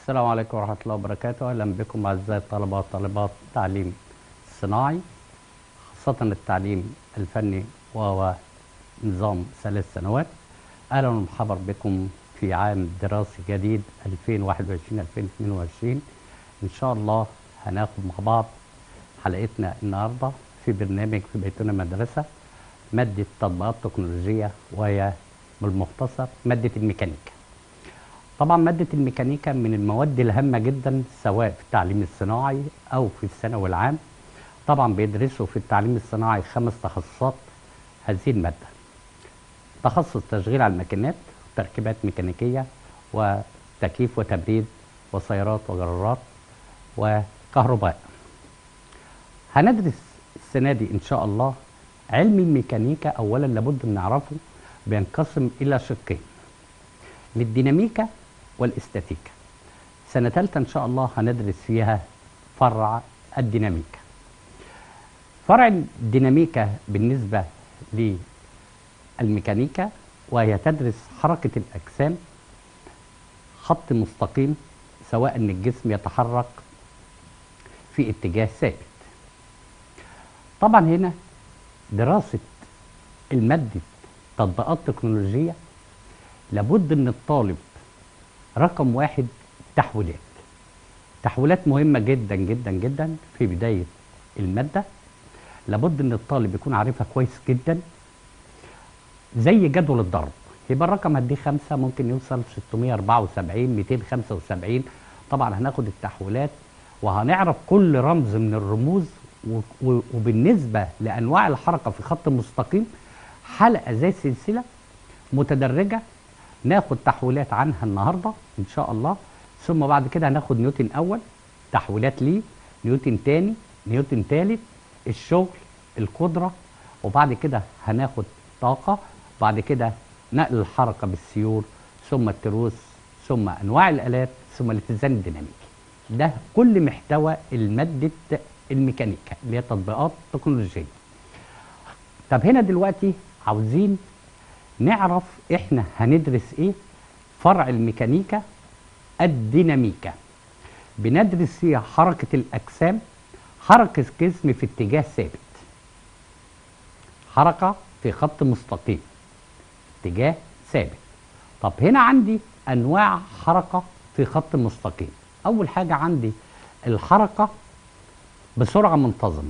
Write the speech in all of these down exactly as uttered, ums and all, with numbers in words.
السلام عليكم ورحمة الله وبركاته. أهلا بكم أعزائي الطلبة وطالبات التعليم الصناعي، خاصة التعليم الفني وهو نظام ثلاث سنوات. أهلا ومرحبا بكم في عام دراسي جديد ألفين وواحد وعشرين ألفين واثنين وعشرين. إن شاء الله هناخد مع بعض حلقتنا النهاردة في برنامج في بيتنا مدرسة، مادة تطبيقات تكنولوجية، وهي بالمختصر مادة الميكانيكا. طبعا مادة الميكانيكا من المواد الهامة جدا سواء في التعليم الصناعي أو في الثانوي العام. طبعا بيدرسوا في التعليم الصناعي خمس تخصصات هذه المادة: تخصص تشغيل على الماكينات، تركيبات ميكانيكية، وتكييف وتبريد، وسيارات وجرارات، وكهرباء. هندرس السنة دي إن شاء الله علم الميكانيكا. أولا لابد أن نعرفه بينقسم إلى شقين: للديناميكا والاستاتيكا. سنة ثالثة إن شاء الله هندرس فيها فرع الديناميكا. فرع الديناميكا بالنسبة للميكانيكا وهي تدرس حركة الأجسام خط مستقيم، سواء أن الجسم يتحرك في اتجاه ثابت. طبعا هنا دراسة المادة تطبيقات تكنولوجية لابد ان الطالب رقم واحد تحويلات. تحويلات مهمة جدا جدا جدا في بداية المادة، لابد ان الطالب يكون عارفها كويس جدا. زي جدول الضرب، يبقى الرقم هديه خمسة ممكن يوصل ستمائة وأربعة وسبعين مئتين وخمسة وسبعين. طبعا هناخد التحويلات وهنعرف كل رمز من الرموز، وبالنسبة لأنواع الحركة في خط مستقيم حلقة زي سلسلة متدرجة ناخد تحويلات عنها النهارده ان شاء الله. ثم بعد كده هناخد نيوتن اول، تحويلات ليه، نيوتن تاني، نيوتن تالت، الشغل، القدره، وبعد كده هناخد طاقه، بعد كده نقل الحركه بالسيور، ثم التروس، ثم انواع الالات، ثم الاتزان الديناميكي. ده كل محتوى الماده الميكانيكا اللي هي تطبيقات تكنولوجيه. طب هنا دلوقتي عاوزين نعرف احنا هندرس ايه. فرع الميكانيكا الديناميكا بندرس فيها حركة الأجسام، حركة جسم في اتجاه ثابت، حركة في خط مستقيم، اتجاه ثابت. طب هنا عندي أنواع حركة في خط مستقيم. أول حاجة عندي الحركة بسرعة منتظمة،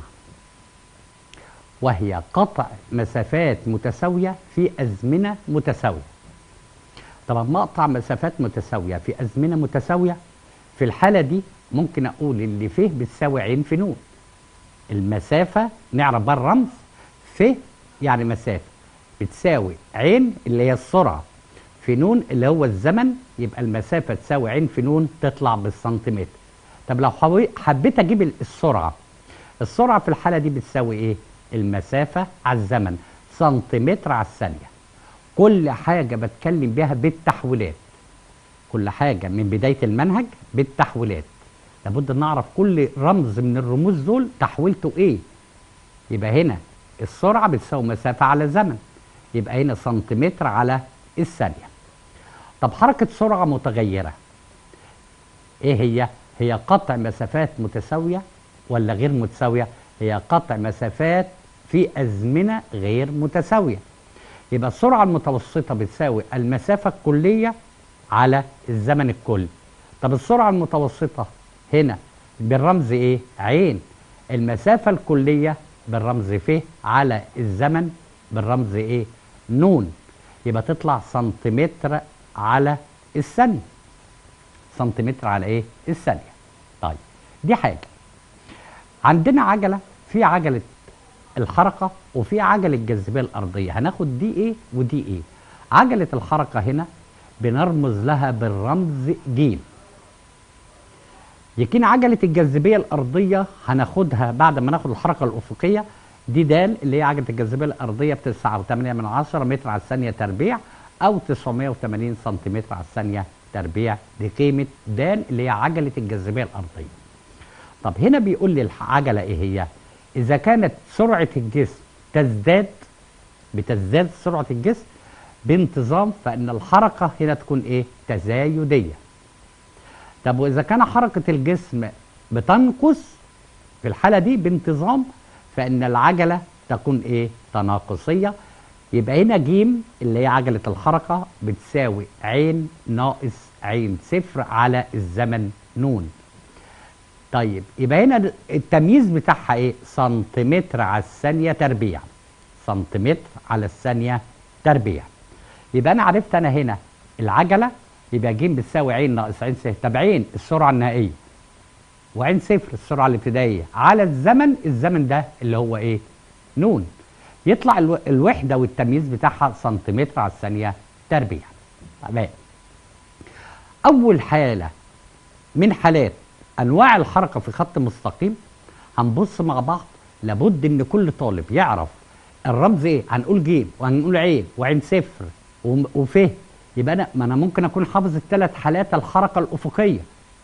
وهي قطع مسافات متساوية في أزمنة متساوية. طبعا ما أقطع مسافات متساوية في أزمنة متساوية، في الحالة دي ممكن أقول اللي فيه بتساوي عين في نون. المسافة نعرف بقى الرمز ف يعني مسافة بتساوي عين اللي هي السرعة في نون اللي هو الزمن، يبقى المسافة تساوي عين في نون تطلع بالسنتيمتر. طب لو حبيت أجيب السرعة، السرعة في الحالة دي بتساوي إيه؟ المسافة على الزمن، سنتيمتر على الثانية. كل حاجة بتكلم بيها بالتحويلات، كل حاجة من بداية المنهج بالتحويلات. لابد ان نعرف كل رمز من الرموز دول تحويلته ايه. يبقى هنا السرعة بتساوي مسافة على زمن، يبقى هنا سنتيمتر على الثانية. طب حركة سرعة متغيرة ايه هي؟ هي قطع مسافات متساوية ولا غير متساوية؟ هي قطع مسافات في أزمنة غير متساوية. يبقى السرعة المتوسطة بتساوي المسافة الكلية على الزمن الكلي. طب السرعة المتوسطة هنا بالرمز ايه؟ عين. المسافة الكلية بالرمز ف على الزمن بالرمز ايه؟ نون. يبقى تطلع سنتيمتر على الثانية. سنتيمتر على ايه؟ الثانية. طيب دي حاجة. عندنا عجلة، في عجلة الحركة وفي عجلة الجاذبية الأرضية. هناخد دي ايه ودي ايه. عجلة الحركة هنا بنرمز لها بالرمز ج. يمكن عجلة الجاذبية الأرضية هناخدها بعد ما ناخد الحركة الأفقية، دي د اللي هي عجلة الجاذبية الأرضية ب تسعة وثمانية من عشرة متر على الثانية تربيع، أو تسعمائة وثمانين سنتيمتر على الثانية تربيع. دي قيمة د اللي هي عجلة الجاذبية الأرضية. طب هنا بيقول لي العجلة ايه هي؟ إذا كانت سرعة الجسم تزداد، بتزداد سرعة الجسم بانتظام، فإن الحركة هنا تكون إيه؟ تزايدية. طب واذا كان حركه الجسم بتنقص في الحاله دي بانتظام، فان العجله تكون ايه؟ تناقصيه. يبقى هنا جيم اللي هي عجله الحركه بتساوي عين ناقص عين صفر على الزمن نون. طيب يبقى هنا التمييز بتاعها ايه؟ سنتيمتر على الثانيه تربيع. سنتيمتر على الثانيه تربيع. يبقى انا عرفت انا هنا العجله يبقى ج بتساوي عين ناقص عين صفر. طب عين السرعه النهائيه وعين صفر السرعه الابتدائيه على الزمن، الزمن ده اللي هو ايه؟ نون. يطلع الو... الوحده والتمييز بتاعها سنتيمتر على الثانيه تربيع. تمام. اول حاله من حالات انواع الحركه في خط مستقيم هنبص مع بعض. لابد ان كل طالب يعرف الرمز ايه. هنقول ج وهنقول عين وعين صفر وف. يبقى انا ما انا ممكن اكون حافظ الثلاث حالات الحركه الافقيه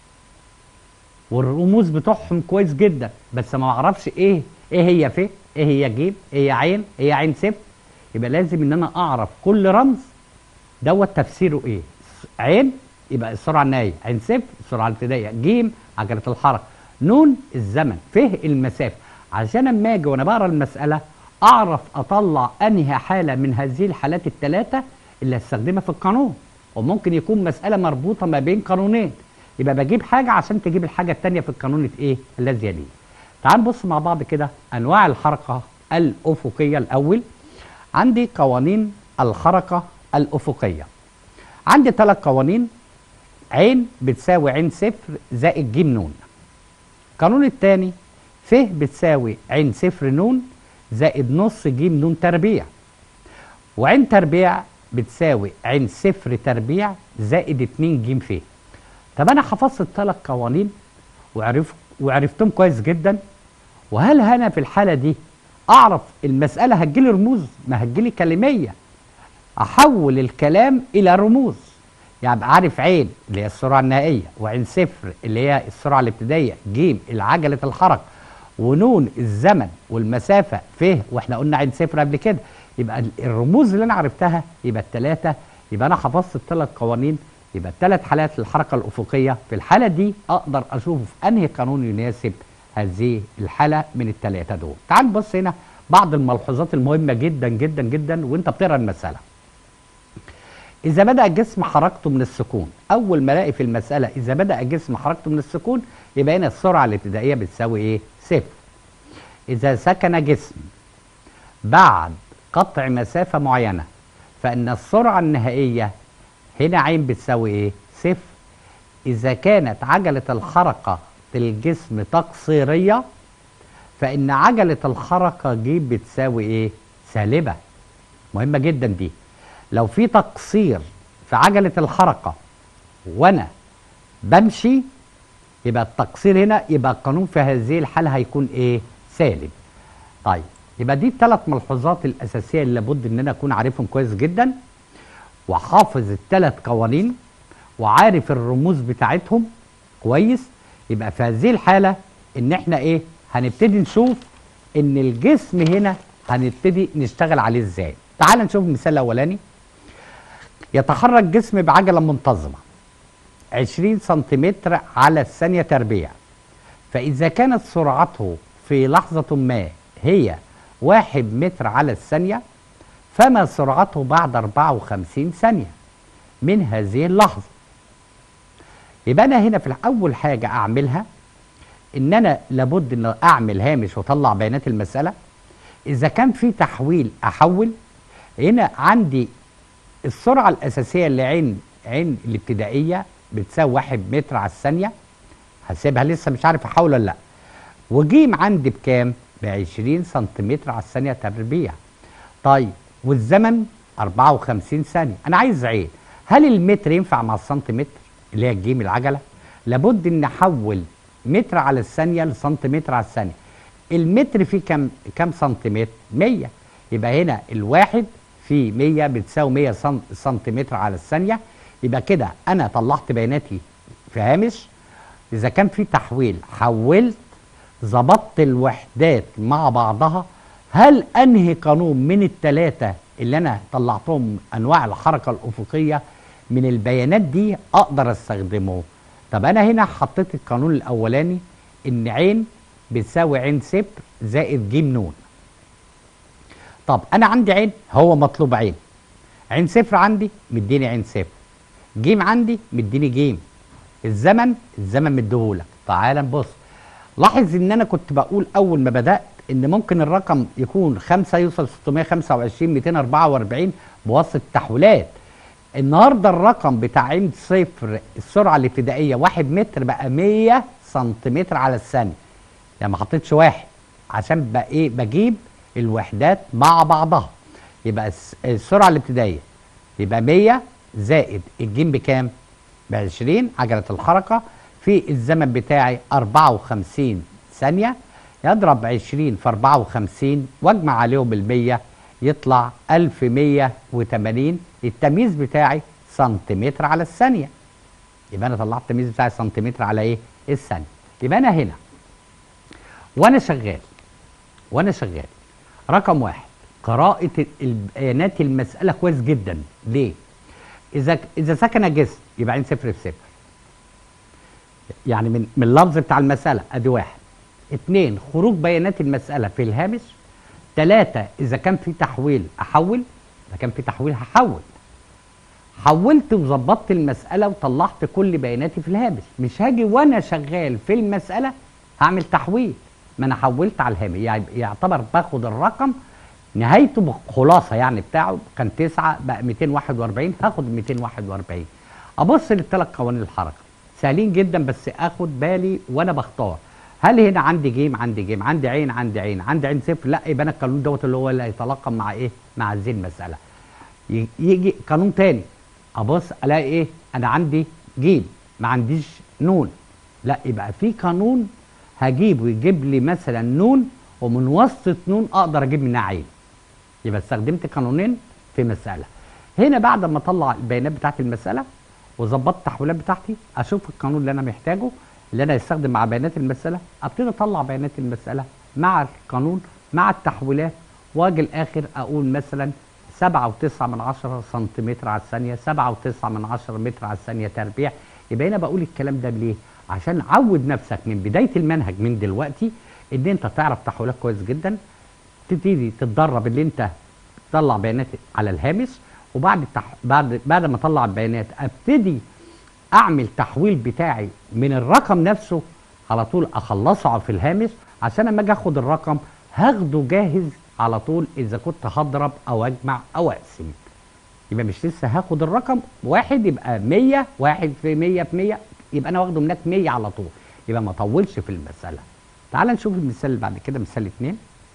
والرموز بتوعهم كويس جدا، بس ما اعرفش ايه ايه هي ف، ايه هي ج، ايه هي عين، ايه هي عين صفر. يبقى لازم ان انا اعرف كل رمز دوت تفسيره ايه. عين يبقى السرعه النهائيه، عين صفر السرعه الابتدائيه، ج عجله الحركه، نون الزمن، ف المسافه. عشان اما اجي وانا بقرا المساله اعرف اطلع انهي حاله من هذه الحالات الثلاثه اللي هستخدمها في القانون. وممكن يكون مساله مربوطه ما بين قانونين، يبقى بجيب حاجه عشان تجيب الحاجه الثانيه في القانون ايه الذي يليه. تعال نبص مع بعض كده انواع الحركه الافقيه. الاول عندي قوانين الحركه الافقيه. عندي ثلاث قوانين. عين بتساوي عين صفر زائد ج نون. القانون الثاني ف بتساوي عين صفر نون زائد نص ج نون تربيع. وعين تربيع بتساوي عين صفر تربيع زائد اتنين ج ف. طب انا حفظت الثلاث قوانين وعرف وعرفتهم كويس جدا. وهل انا في الحاله دي اعرف المساله هتجيلي رموز؟ ما هتجيلي كلميه. احول الكلام الى رموز. يعني عارف عين اللي هي السرعه النهائيه، وعين صفر اللي هي السرعه الابتدائيه، ج العجله الحركه، ونون الزمن والمسافه ف، واحنا قلنا عين صفر قبل كده. يبقى الرموز اللي انا عرفتها يبقى الثلاثه. يبقى انا حفظت الثلاث قوانين. يبقى الثلاث حالات للحركه الافقيه. في الحاله دي اقدر اشوف انهي قانون يناسب هذه الحاله من الثلاثه دول. تعال نبص هنا بعض الملحوظات المهمه جدا جدا جدا وانت بتقرا المساله. إذا بدأ الجسم حركته من السكون، أول ما ألاقي في المسألة إذا بدأ الجسم حركته من السكون يبقى هنا السرعة الابتدائية بتساوي إيه؟ صفر. إذا سكن جسم بعد قطع مسافة معينة فإن السرعة النهائية هنا عين بتساوي إيه؟ صفر. إذا كانت عجلة الحركة للجسم تقصيرية فإن عجلة الحركة ج بتساوي إيه؟ سالبة. مهمة جدا دي. لو في تقصير في عجلة الحركة وأنا بمشي يبقى التقصير هنا يبقى القانون في هذه الحالة هيكون إيه؟ سالب. طيب يبقى دي الثلاث ملحوظات الأساسية اللي لابد إن أنا أكون عارفهم كويس جدا وحافظ الثلاث قوانين وعارف الرموز بتاعتهم كويس. يبقى في هذه الحالة إن إحنا إيه؟ هنبتدي نشوف إن الجسم هنا هنبتدي نشتغل عليه إزاي. تعال نشوف المثال الأولاني. يتحرك جسم بعجلة منتظمة عشرين سنتيمتر على الثانية تربيع. فإذا كانت سرعته في لحظة ما هي واحد متر على الثانية فما سرعته بعد أربعة وخمسين ثانية من هذه اللحظة. يبقى أنا هنا في أول حاجة أعملها إن أنا لابد إن أعمل هامش وأطلع بيانات المسألة. إذا كان في تحويل أحول. هنا عندي السرعة الأساسية اللي عين عين الابتدائية بتساوي واحد متر على الثانية. هسيبها لسه مش عارف أحول ولا لأ. وجيم عندي بكام؟ بعشرين سنتيمتر على الثانية تربيع. طيب والزمن أربعة وخمسين ثانية. أنا عايز عين. هل المتر ينفع مع السنتيمتر اللي هي الجيم العجلة؟ لابد إن أحول متر على الثانية لسنتيمتر على الثانية. المتر فيه كام كام سنتيمتر؟ مية. يبقى هنا الواحد في مية بتساوي مية سنتيمتر على الثانية. يبقى كده أنا طلعت بياناتي في هامش. إذا كان في تحويل حولت ظبطت الوحدات مع بعضها. هل أنهي قانون من الثلاثة اللي أنا طلعتهم أنواع الحركة الأفقية من البيانات دي أقدر أستخدمه؟ طب انا هنا حطيت القانون الاولاني ان عين بتساوي عين صفر زائد ج ن. طب انا عندي عين، هو مطلوب عين. عين صفر عندي مديني عين صفر، ج عندي مديني ج. الزمن الزمن مديهولك. تعال نبص، لاحظ ان انا كنت بقول اول ما بدات ان ممكن الرقم يكون خمسة يوصل ستمائة وخمسة وعشرين مئتين وأربعة وأربعين بواسطه التحويلات. النهارده الرقم بتاع عين صفر السرعه الابتدائيه واحد متر بقى مية سنتيمتر على الثانيه. يعني ما حطيتش واحد عشان بقى ايه، بجيب الوحدات مع بعضها. يبقى السرعه الابتدائيه يبقى مية زائد الجيم بكام؟ ب عشرين عجله الحركه في الزمن بتاعي أربعة وخمسين ثانيه. يضرب عشرين في أربعة وخمسين واجمع عليهم ال مية يطلع ألف ومية وتمانين. التمييز بتاعي سنتيمتر على الثانيه. يبقى انا طلعت التمييز بتاعي سنتيمتر على ايه؟ الثانيه. يبقى انا هنا وانا شغال وانا شغال رقم واحد قراءة البيانات المسألة كويس جدا. ليه؟ إذا إذا سكن جسم يبقى عين صفر في صفر. يعني من من اللفظ بتاع المسألة أدي واحد. اتنين خروج بيانات المسألة في الهامش. تلاتة إذا كان في تحويل أحول، إذا كان في تحويل هحول. حولت وظبطت المسألة وطلعت كل بياناتي في الهامش، مش هاجي وأنا شغال في المسألة هعمل تحويل. ما أنا حولت على الهامش، يعني يعتبر باخد الرقم نهايته خلاصه يعني بتاعه كان تسعة بقى مئتين وواحد وأربعين، هاخد مئتين وواحد وأربعين. ابص للثلاث قوانين الحركه سهلين جدا، بس اخد بالي وانا بختار. هل هنا عندي جيم عندي جيم عندي عين عندي عين عندي عين صفر؟ لا، يبقى انا القانون دوت اللي هو اللي هيتلاقم مع ايه؟ مع هذه المساله. يجي قانون تاني ابص الاقي ايه؟ انا عندي جيم ما عنديش نون. لا، يبقى في قانون هجيبه يجيب لي مثلا نون، ومن وسط نون اقدر اجيب منها عين. يبقى استخدمت قانونين في مسألة. هنا بعد ما اطلع البيانات بتاعت المسألة وظبطت التحويلات بتاعتي، اشوف القانون اللي انا محتاجه اللي انا هستخدم مع بيانات المسألة، ابتدي اطلع بيانات المسألة مع القانون مع التحويلات، واجي الاخر اقول مثلا سبعة وتسعة من عشرة سنتيمتر على الثانية، سبعة وتسعة من عشرة متر على الثانية تربيع. يبقى هنا بقول الكلام ده ليه؟ عشان عود نفسك من بداية المنهج من دلوقتي ان انت تعرف تحويلات كويس جدا، تبتدي تتدرب اللي انت تطلع بيانات على الهامش، وبعد التح... بعد بعد ما اطلع البيانات ابتدي اعمل تحويل بتاعي من الرقم نفسه على طول اخلصه في الهامش، عشان لما اجي اخد الرقم هاخده جاهز على طول اذا كنت هضرب او اجمع او اقسم. يبقى مش لسه هاخد الرقم واحد يبقى مية، واحد في مية في مية، يبقى انا واخده هناك مية على طول، يبقى ما اطولش في المساله. تعال نشوف المثال اللي بعد كده، مثال اتنين.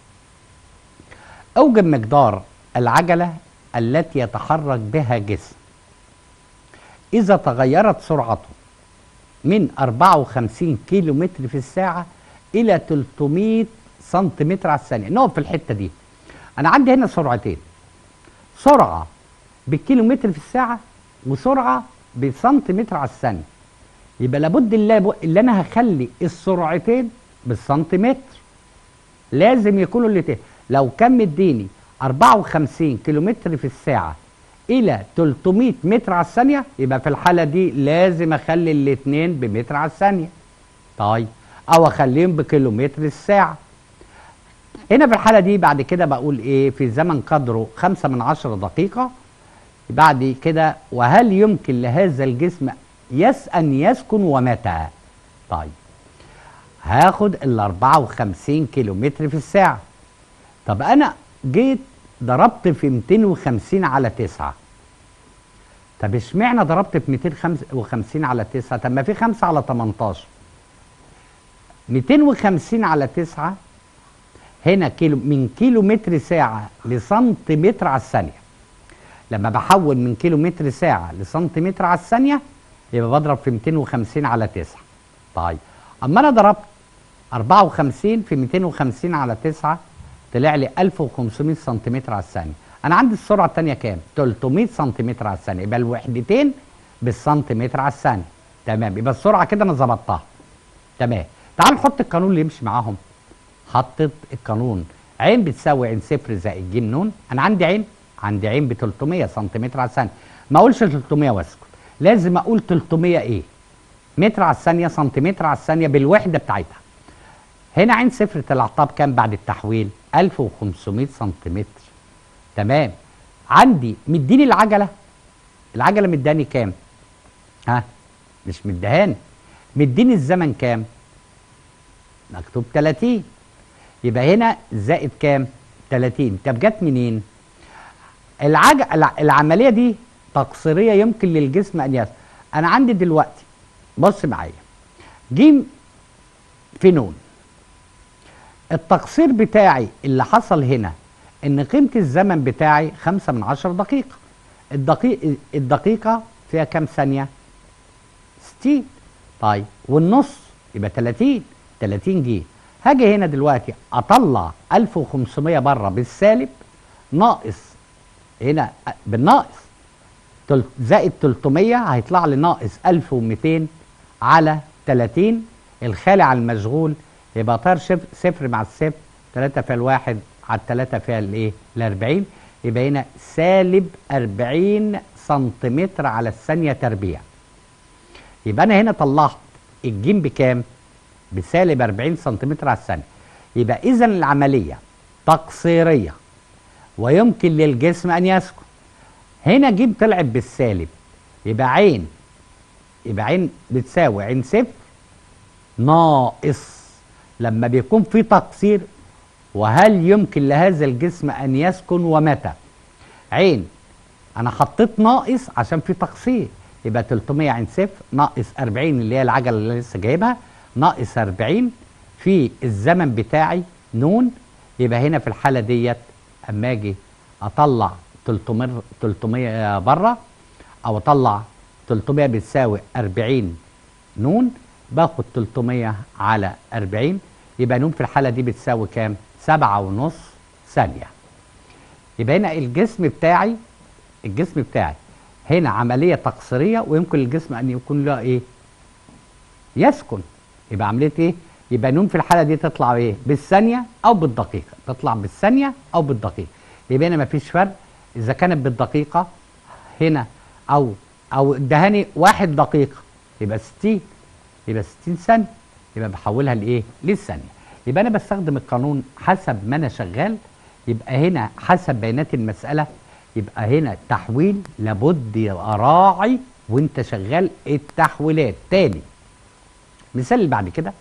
اوجد مقدار العجلة التي يتحرك بها جسم إذا تغيرت سرعته من أربعة وخمسين كيلو متر في الساعة إلى ثلاثمائة سنتيمتر على الثانية. نقف في الحتة دي. أنا عندي هنا سرعتين، سرعة بالكيلومتر في الساعة وسرعة بسنتيمتر على الثانية. يبقى لابد اللي, اللي أنا هخلي السرعتين بالسنتيمتر لازم يكونوا الاتنين. لو كان مديني أربعة وخمسين كيلومتر في الساعة إلى ثلاثمائة متر على الثانية، يبقى في الحالة دي لازم أخلي الاتنين بمتر على الثانية. طيب، أو أخليهم بكيلومتر الساعة. هنا في الحالة دي بعد كده بقول إيه؟ في زمن قدره خمسة من عشرة دقيقة. بعد كده وهل يمكن لهذا الجسم يس أن يسكن ومتى؟ طيب، هاخد ال أربعة وخمسين كيلومتر في الساعة. طب أنا جيت ضربت في مئتين وخمسين على تسعة. طب اشمعنى ضربت في مئتين وخمسين على تسعة؟ طب ما في خمسة على تمنتاشر. مئتين وخمسين على تسعة هنا كيلو من كيلو متر ساعة لسنتيمتر على الثانية. لما بحول من كيلو متر ساعة لسنتيمتر على الثانية يبقى بضرب في مئتين وخمسين على تسعة. طيب، أما أنا ضربت أربعة وخمسين في مئتين وخمسين على تسعة طلع لي ألف وخمسمائة سنتيمتر على الثانية. أنا عندي السرعة الثانية كام؟ ثلاثمائة سنتيمتر على الثانية، يبقى الوحدتين بالسنتيمتر على الثانية. تمام، يبقى السرعة كده أنا ظبطتها. تمام، تعال نحط القانون اللي يمشي معاهم. حطيت القانون عين بتساوي عين صفر زائد ج ن. أنا عندي عين عندي عين ب ثلاثمائة سنتيمتر على الثانية. ما أقولش ثلاثمائة وأسكت، لازم أقول ثلاثمائة إيه؟ متر على الثانيه، سنتيمتر على الثانيه بالوحده بتاعتها. هنا عين صفر طلعتها بكام بعد التحويل؟ ألف وخمسمائة سنتيمتر. تمام. عندي مديني العجله، العجله مداني كام؟ ها؟ مش مدهاني. مديني الزمن كام؟ مكتوب ثلاثين. يبقى هنا زائد كام؟ ثلاثين. طب جت منين؟ العج... العمليه دي تقصيريه يمكن للجسم ان يسكن. انا عندي دلوقتي بص معايا جيم في نون. التقصير بتاعي اللي حصل هنا ان قيمه الزمن بتاعي خمسة من عشرة دقيقه. الدقيقه الدقيقه فيها كام ثانيه؟ ستين. طيب والنص يبقى ثلاثين. ثلاثين جه. هاجي هنا دلوقتي اطلع ألف وخمسمائة بره بالسالب ناقص هنا بالناقص زائد ثلاثمائة، هيطلع لي ناقص ألف ومئتين على ثلاثين. الخالي على المشغول يبقى طار صفر مع الصفر، ثلاثة فيها الواحد على الثلاثة فيها الايه؟ الأربعين. يبقى هنا سالب أربعين سنتيمتر على الثانية تربيع. يبقى أنا هنا طلعت الجيم بكام؟ بسالب أربعين سنتيمتر على الثانية. يبقى إذا العملية تقصيرية ويمكن للجسم أن يسكن. هنا جيم طلعت بالسالب، يبقى عين يبقى عين بتساوي عين صفر ناقص لما بيكون في تقصير. وهل يمكن لهذا الجسم أن يسكن ومتى؟ عين أنا حطيت ناقص عشان في تقصير، يبقى ثلاثمائة عين صفر ناقص أربعين اللي هي العجلة اللي لسه جايبها ناقص أربعين في الزمن بتاعي نون. يبقى هنا في الحالة ديت أما أجي أطلع ثلاثمائة بره أو أطلع ثلاثمائة بتساوي أربعين نون، باخد ثلاثمائة على أربعين. يبقى نون في الحالة دي بتساوي كام؟ سبعة ونص ثانية. يبقى هنا الجسم بتاعي الجسم بتاعي هنا عملية تقصيرية ويمكن للجسم أن يكون له إيه؟ يسكن. يبقى عملية إيه؟ يبقى نون في الحالة دي تطلع إيه؟ بالثانية أو بالدقيقة. تطلع بالثانية أو بالدقيقة. يبقى هنا مفيش فرق إذا كانت بالدقيقة هنا أو أو ادهاني واحد دقيقة يبقى ستين. يبقى ستين ثانية. يبقى بحولها لإيه؟ للثانية. يبقى أنا بستخدم القانون حسب ما أنا شغال. يبقى هنا حسب بيانات المسألة. يبقى هنا تحويل لابد يبقى راعي وأنت شغال التحويلات. تاني مثال اللي بعد كده،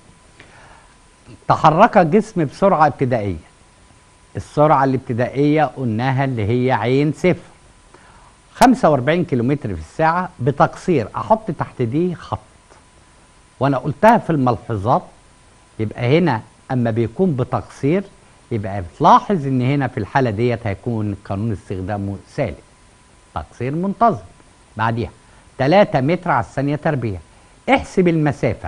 تحرك جسم بسرعة ابتدائية. السرعة الابتدائية قلناها اللي هي عين صفر، خمسة وأربعين كيلومتر في الساعة بتقصير. أحط تحت دي خط وأنا قلتها في الملحوظات. يبقى هنا أما بيكون بتقصير يبقى بتلاحظ إن هنا في الحالة ديت هيكون قانون استخدامه سالب، تقصير منتظم. بعديها ثلاثة متر على الثانية تربيع. احسب المسافة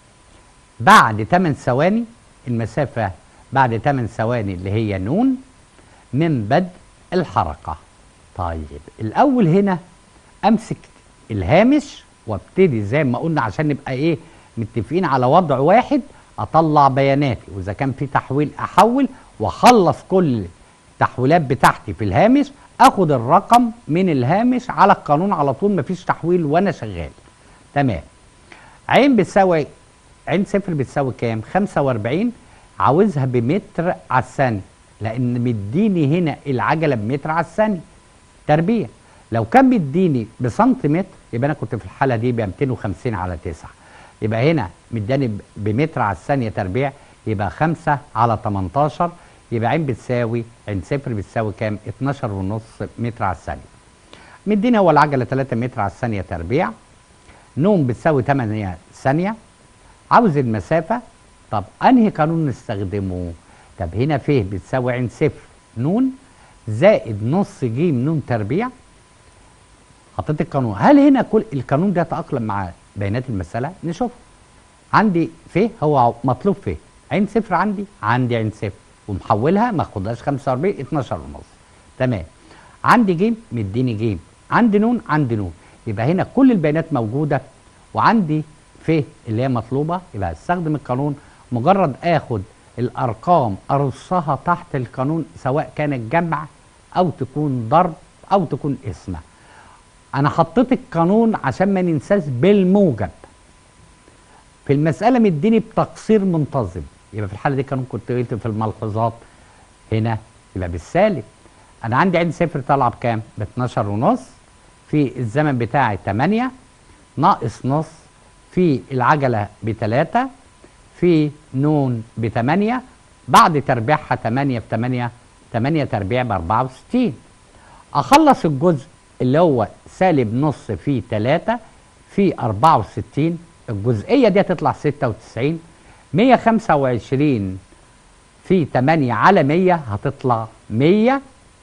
بعد ثماني ثواني. المسافة بعد ثماني ثواني اللي هي نون من بدء الحركة. طيب الأول هنا أمسك الهامش وابتدي زي ما قلنا عشان نبقى إيه متفقين على وضع واحد. أطلع بياناتي وإذا كان في تحويل أحول وأخلص كل التحويلات بتاعتي في الهامش. أخد الرقم من الهامش على القانون على طول، مفيش تحويل وأنا شغال. تمام. عين بتساوي عين صفر بتساوي كام؟ خمسة وأربعين. عاوزها بمتر على الثانية لأن مديني هنا العجلة بمتر على الثانية تربيع. لو كان مديني بسنتيمتر يبقى أنا كنت في الحالة دي ب مئتين وخمسين على تسعة. يبقى هنا مداني بمتر على الثانية تربيع، يبقى خمسة على تمنتاشر. يبقى عين بتساوي عين صفر بتساوي كام؟ اتناشر ونص متر على الثانية. مديني هو العجلة ثلاثة متر على الثانية تربيع. نون بتساوي ثمانية ثانية. عاوز المسافة. طب أنهي قانون نستخدمه؟ طب هنا ف بتساوي عين صفر نون زائد نص ج نون تربيع. حطيت القانون. هل هنا كل القانون ده يتأقلم مع بيانات المسألة؟ نشوف. عندي ف هو مطلوب ف عين صفر عندي عندي عين صفر ومحولها ما اخدهاش خمسة وأربعين اتناشر ونص. تمام. عندي ج مديني ج، عندي نون عندي نون. يبقى هنا كل البيانات موجودة وعندي ف اللي هي مطلوبة. يبقى استخدم القانون. مجرد اخد الارقام ارصها تحت القانون سواء كانت جمع او تكون ضرب او تكون قسمة. انا حطيت القانون عشان ما ننساش بالموجب. في المسألة مديني بتقصير منتظم، يبقى في الحالة دي كان ممكن تكتب في الملحوظات هنا يبقى بالسالب. أنا عندي عين صفر طالعة بكام؟ ب اتناشر ونص، في الزمن بتاعي تمانية، ناقص نص في العجلة بتلاتة، في نون بتمانية، بعد تربيعها تمانية في تمانية، تمانية تربيع بأربعة وستين. أخلص الجزء اللي هو سالب نص في تلاتة في أربعة وستين، الجزئية دي هتطلع ستة وتسعين. مية وخمسة وعشرين في تمانية على مية هتطلع مية.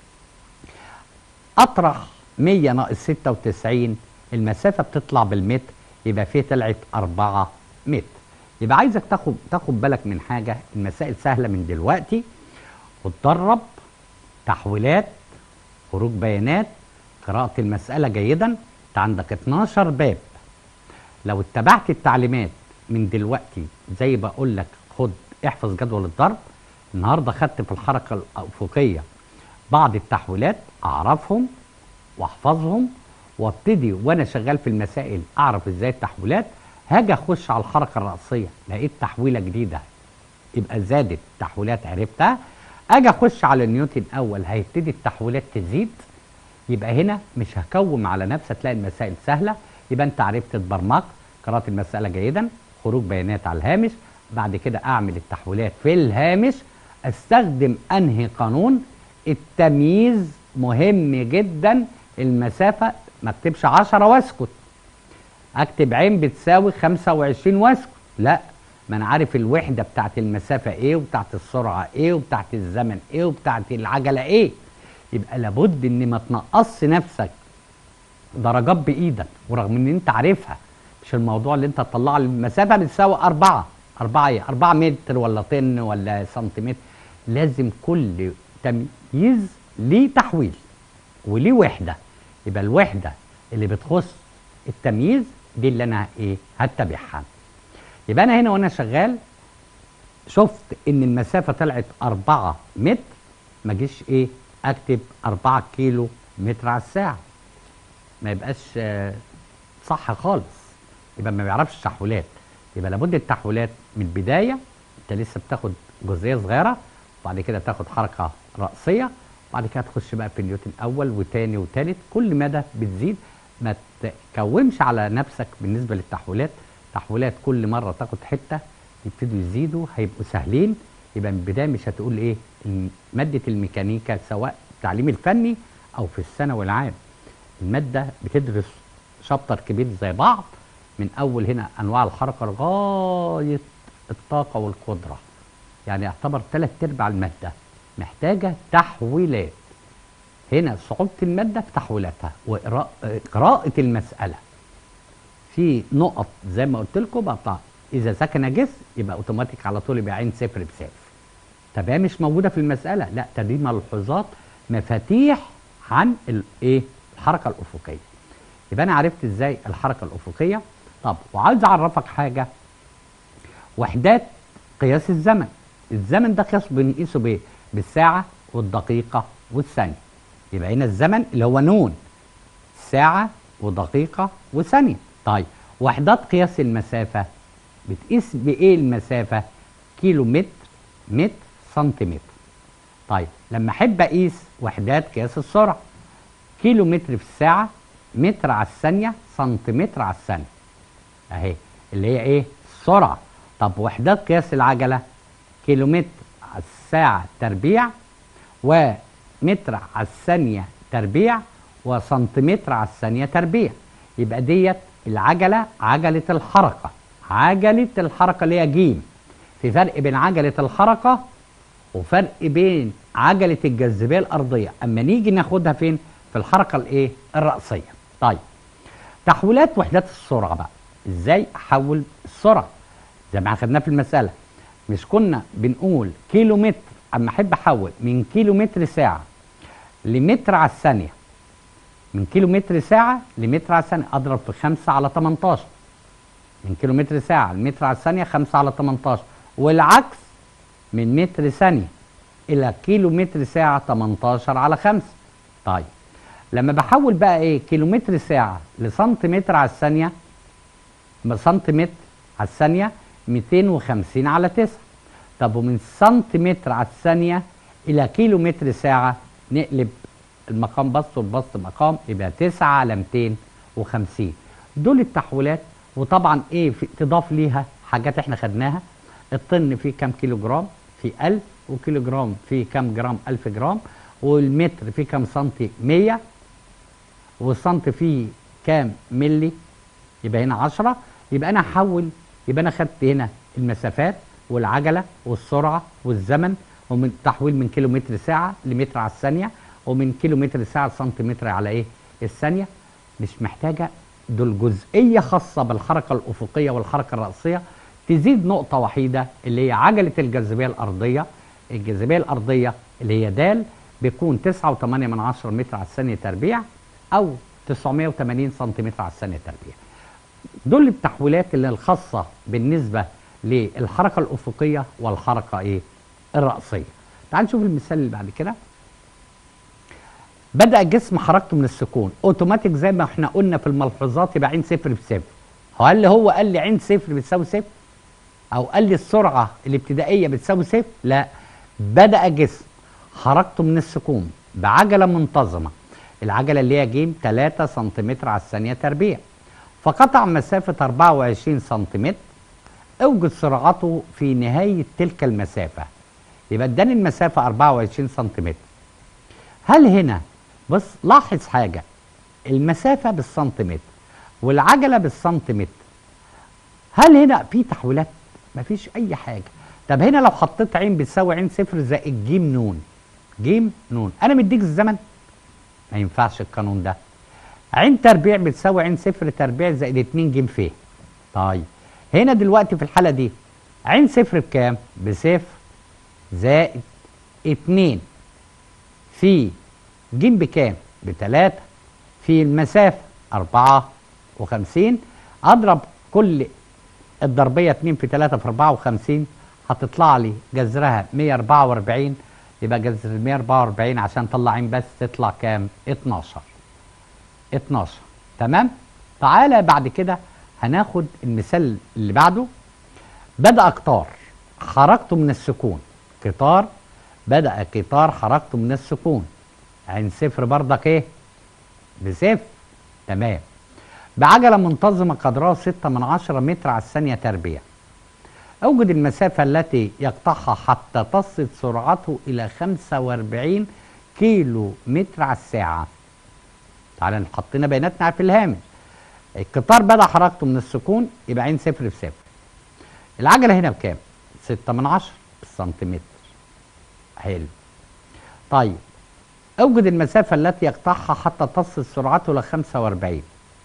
أطرح مية ناقص ستة وتسعين، المسافة بتطلع بالمتر، يبقى فيه طلعت أربعة متر. يبقى عايزك تاخد تاخد بالك من حاجة، المسائل سهلة من دلوقتي، وتدرب تحويلات، خروج بيانات، قراءة المسألة جيدا. انت عندك اتناشر باب، لو اتبعت التعليمات من دلوقتي زي بقول لك خد احفظ جدول الضرب. النهارده خدت في الحركة الأفقية بعض التحويلات اعرفهم واحفظهم، وابتدي وانا شغال في المسائل اعرف ازاي التحويلات. هاجي اخش على الحركة الرأسية لقيت تحويلة جديدة يبقى زادت تحويلات عرفتها. اجي اخش على نيوتن اول هيبتدي التحويلات تزيد، يبقى هنا مش هكوم على نفسي، تلاقي المسائل سهله. يبقى انت عرفت تبرمج، قرات المساله جيدا، خروج بيانات على الهامش، بعد كده اعمل التحويلات في الهامش. استخدم انهي قانون؟ التمييز مهم جدا. المسافه ما اكتبش عشرة واسكت، اكتب عين بتساوي خمسة وعشرين واسكت، لا، ما انا عارف الوحده بتاعت المسافه ايه، وبتاعت السرعه ايه، وبتاعت الزمن ايه، وبتاعت العجله ايه. يبقى لابد ان ما تنقصش نفسك درجات بايدك، ورغم ان انت عارفها. مش الموضوع اللي انت تطلع لي المسافه بتساوي أربعة، أربعة ايه؟ أربعة متر ولا طن ولا سنتيمتر. لازم كل تمييز ليه تحويل وليه وحده. يبقى الوحده اللي بتخص التمييز دي اللي انا ايه هتبعها. يبقى انا هنا وانا شغال شفت ان المسافه طلعت أربعة متر، ما جيش ايه اكتب أربعة كيلو متر على الساعه، ما يبقاش آه صح خالص. يبقى ما بيعرفش التحويلات. يبقى لابد التحويلات من البدايه، انت لسه بتاخد جزئيه صغيره، وبعد كده تاخد حركه رأسيه، وبعد كده تخش بقى في نيوتن اول وثاني وثالث. كل مدى بتزيد، ما تكومش على نفسك بالنسبه للتحويلات. تحويلات كل مره تاخد حته يبتدوا يزيدوا، هيبقوا سهلين. يبقى من البدايه مش هتقول ايه ماده الميكانيكا سواء التعليم الفني او في الثانوي العام، الماده بتدرس شابتر كبير زي بعض، من اول هنا انواع الحركه لغايه الطاقه والقدره. يعني يعتبر ثلاث ارباع الماده محتاجه تحويلات. هنا صعوبه الماده في تحويلاتها وقراءه المساله. في نقط زي ما قلت لكم بقطع، اذا سكن جسم يبقى اوتوماتيك على طول يبقى عين صفر بصفر. طب هي مش موجوده في المساله، لا، دي ملحوظات مفاتيح عن الايه الحركه الافقيه. يبقى انا عرفت ازاي الحركه الافقيه. طب وعايز اعرفك حاجه، وحدات قياس الزمن. الزمن ده قياس بنقيسه بايه؟ بالساعه والدقيقه والثانيه. يبقى هنا الزمن اللي هو نون، ساعه ودقيقه وثانيه. طيب وحدات قياس المسافه بتقيس بايه المسافه؟ كيلو متر، متر، سنتيمتر. طيب لما احب اقيس وحدات قياس السرعه، كيلو متر في الساعه، متر على الثانيه، سنتيمتر على الثانيه، اهي اللي هي ايه؟ السرعه. طب وحدات قياس العجله، كيلو متر على الساعه تربيع، ومتر على الثانيه تربيع، وسنتيمتر على الثانيه تربيع. يبقى ديت العجله، عجله الحركه، عجله الحركه اللي هي جيم. في فرق بين عجله الحركه وفرق بين عجله الجاذبيه الارضيه، اما نيجي ناخدها فين؟ في الحركه الايه؟ الرأسيه. طيب تحويلات وحدات السرعه بقى، ازاي احول السرعه؟ زي ما اخدناه في المساله، مش كنا بنقول كيلو متر، اما احب احول من كيلو متر ساعه لمتر على الثانيه، من كيلو متر ساعه لمتر على الثانيه اضرب في خمسة على تمنتاشر. من كيلو متر ساعه لمتر على الثانيه خمسة على تمنتاشر، والعكس من متر ثانيه الى كيلو متر ساعه تمنتاشر على خمسة. طيب لما بحول بقى ايه كيلو متر ساعه لسنتيمتر على الثانيه، سنتيمتر على الثانية مئتين وخمسين على تسعة. طب ومن سنتيمتر على الثانية إلى كيلو متر ساعة نقلب المقام بسط والبسط مقام، يبقى تسعة على مئتين وخمسين. دول التحويلات. وطبعا ايه في تضاف ليها حاجات احنا خدناها. الطن فيه كام كيلو جرام؟ في ألف. وكيلو جرام فيه كام جرام؟ ألف جرام. والمتر فيه كام سنتي؟ مية. والسنتي فيه كام ملي؟ يبقى هنا عشرة. يبقى انا هحول، يبقى انا خدت هنا المسافات والعجله والسرعه والزمن، ومن تحويل من كيلو متر ساعه لمتر على الثانيه، ومن كيلو متر ساعه لسنتيمتر على ايه؟ الثانيه. مش محتاجه، دول جزئيه خاصه بالحركه الافقيه والحركه الراسيه. تزيد نقطه وحيده اللي هي عجله الجاذبيه الارضيه. الجاذبيه الارضيه اللي هي د بيكون تسعة وثمانية من عشرة متر على الثانيه تربيع، او تسعمائة وثمانين سنتيمتر على الثانيه تربيع. دول التحويلات اللي الخاصه بالنسبه للحركه الافقيه والحركه ايه؟ الراسيه. تعال نشوف المثال اللي بعد كده. بدأ الجسم حركته من السكون اوتوماتيك زي ما احنا قلنا في الملحوظات، يبقى عين صفر بصفر. هو قال لي هو قال لي عين صفر بتساوي صفر؟ او قال لي السرعه الابتدائيه بتساوي صفر؟ لا. بدأ الجسم حركته من السكون بعجله منتظمه، العجله اللي هي ج ثلاثة سنتيمتر على الثانيه تربيع، فقطع مسافه أربعة وعشرين سنتيمتر. اوجد سرعته في نهايه تلك المسافه. يبقى اداني المسافه أربعة وعشرين سنتيمتر. هل هنا بص لاحظ حاجه، المسافه بالسنتيمتر والعجله بالسنتيمتر، هل هنا في تحويلات؟ مفيش اي حاجه. طب هنا لو حطيت عين بتساوي عين صفر زائد ج نون، ج نون، انا مديك الزمن؟ ما ينفعش القانون ده. عين تربيع بتساوي عين صفر تربيع زائد اتنين ج ف. طيب هنا دلوقتي في الحاله دي عين صفر بكام؟ بصفر زائد اتنين في ج بكام؟ بتلاتة في المسافه أربعة وخمسين. اضرب كل الضربيه اتنين في تلاتة في أربعة وخمسين، هتطلع لي جذرها مية وأربعة وأربعين. يبقى جذر مية وأربعة وأربعين عشان اطلع عين بس تطلع كام؟ اتناشر. اتناشر. تمام؟ تعالى بعد كده هناخد المثال اللي بعده. بدأ قطار حركته من السكون. قطار بدأ قطار حركته من السكون. عين صفر برضك ايه؟ بصفر. تمام. بعجلة منتظمة قدرها ستة من عشرة متر على الثانية تربيع. أوجد المسافة التي يقطعها حتى تصل سرعته إلى خمسة وأربعين كيلو متر على الساعة. تعالى حطينا بياناتنا في الهامش. القطار بدأ حركته من السكون، يبقى عين صفر بصفر. العجلة هنا بكام؟ ستة من عشرة سنتيمتر. حلو. طيب أوجد المسافة التي يقطعها حتى تصل سرعته إلى خمسة وأربعين.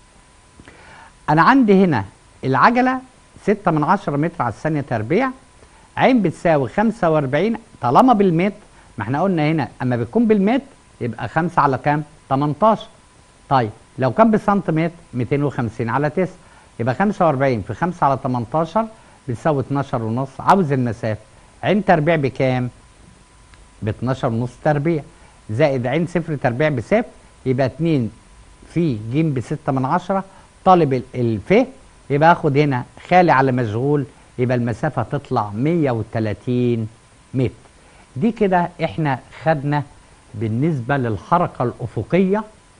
أنا عندي هنا العجلة ستة من عشرة متر على الثانية تربيع، عين بتساوي خمسة وأربعين. طالما بالمتر، ما احنا قلنا هنا أما بتكون بالمتر يبقى خمسة على كام؟ تمنتاشر. طيب لو كان بالسنتيمتر مئتين وخمسين على تسعة، يبقى خمسة وأربعين في خمسة على تمنتاشر بتساوي اتناشر ونص. عاوز المسافة. عين تربيع بكام؟ ب اتناشر ونص تربيع زائد عين صفر تربيع بصفر، يبقى اتنين في ج بستة من عشرة. طالب الف، يبقى اخد هنا خالي على مشغول، يبقى المسافة تطلع مية وتلاتين متر. دي كده احنا خدنا بالنسبة للحركة الأفقية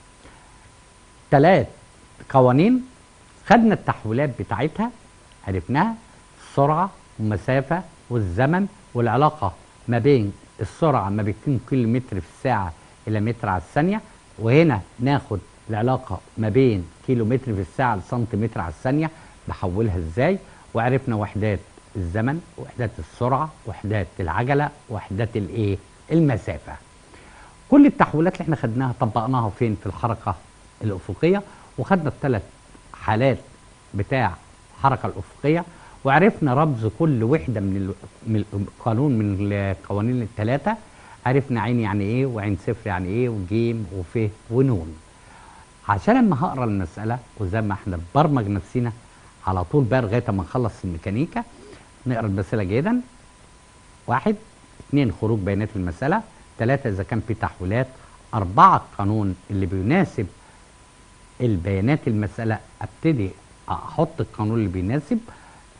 ثلاث قوانين. خدنا التحويلات بتاعتها عرفناها، السرعة والمسافة والزمن، والعلاقة ما بين السرعة ما بين كيلو متر في الساعة إلى متر على الثانية، وهنا ناخد العلاقة ما بين كيلو متر في الساعة لسنتيمتر على الثانية بحولها ازاي، وعرفنا وحدات الزمن، وحدات السرعة، وحدات العجلة، وحدات الايه؟ المسافة. كل التحويلات اللي احنا خدناها طبقناها فين؟ في الحركة الأفقية، وخدنا الثلاث حالات بتاع الحركة الأفقية، وعرفنا رمز كل وحدة من القانون من القوانين الثلاثة. عرفنا عين يعني ايه، وعين صفر يعني ايه، وجيم وف ونون. عشان لما هقرا المسألة وزي ما احنا بنبرمج نفسنا على طول بقى لغاية ما نخلص الميكانيكا نقرا المسألة جيدا. واحد، اثنين خروج بيانات المسألة، ثلاثة إذا كان في تحويلات، أربعة القانون اللي بيناسب البيانات المسألة، أبتدي أحط القانون اللي بيناسب.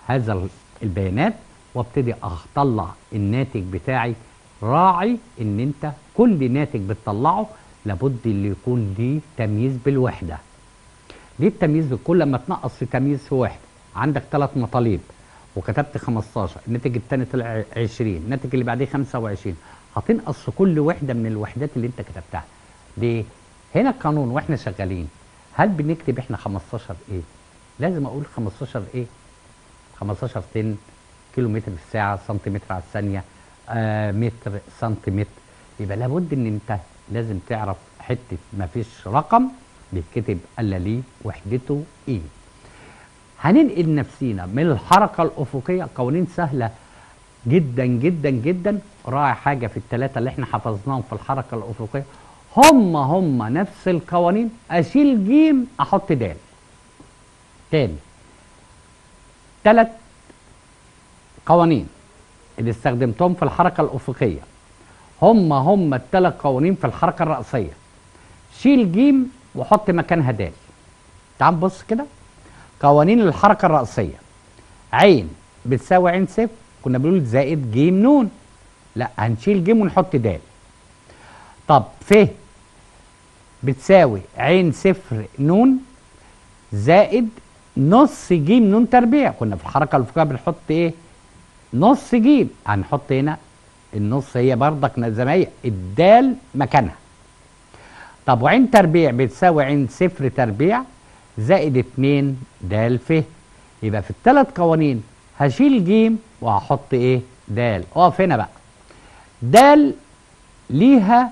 هذا البيانات وابتدي اطلع الناتج بتاعي. راعي ان انت كل ناتج بتطلعه لابد اللي يكون ليه تمييز بالوحده. ليه التمييز؟ كل ما تنقص في تمييز في وحده، عندك ثلاث مطالب وكتبت خمستاشر، الناتج الثاني طلع عشرين، الناتج اللي بعديه خمسة وعشرين، هتنقص في كل وحده من الوحدات اللي انت كتبتها. ليه؟ هنا القانون واحنا شغالين هل بنكتب احنا خمستاشر ايه؟ لازم اقول خمستاشر ايه؟ خمستاشر طن كيلو متر في الساعه، سنتيمتر على الثانيه، آه متر سنتيمتر. يبقى لابد ان انت لازم تعرف حته ما فيش رقم بيتكتب الا ليه وحدته ايه. هننقل نفسينا من الحركه الافقيه، قوانين سهله جدا جدا جدا. راعي حاجه في الثلاثه اللي احنا حفظناهم في الحركه الافقيه، هم هم نفس القوانين. اشيل جيم احط دال. تاني، ثلاث قوانين اللي استخدمتهم في الحركه الافقيه هم هم الثلاث قوانين في الحركه الرأسيه. شيل جيم وحط مكانها دال. تعال نبص كده. قوانين الحركه الرأسيه، عين بتساوي عين صفر، كنا بنقول زائد جيم نون. لا، هنشيل جيم ونحط دال. طب ف بتساوي عين صفر نون زائد نص جيم نون تربيع. كنا في الحركه الافقيه بنحط ايه؟ نص جيم. هنحط هنا النص، هي بردك زي ما هي، الدال مكانها. طب وعين تربيع بتساوي عين صفر تربيع زائد اتنين دال ف. يبقى في الثلاث قوانين هشيل جيم وهحط ايه؟ دال. اقف هنا بقى. دال ليها